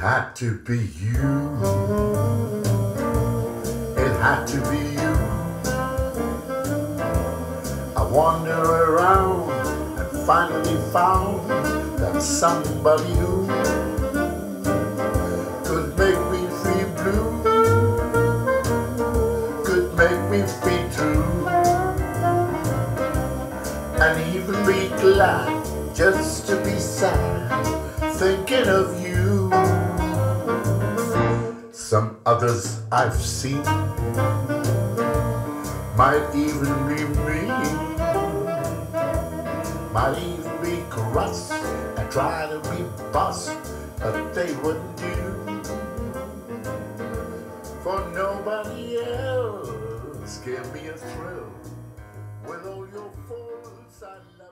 had to be you. It had to be you. I wandered around and finally found that somebody who could make me feel blue, could make me feel true, and even be glad just to be sad, thinking of you. Some others I've seen might even be mean, might even be cross and try to be boss, but they wouldn't do. For nobody else gave me a thrill with all your faults I love.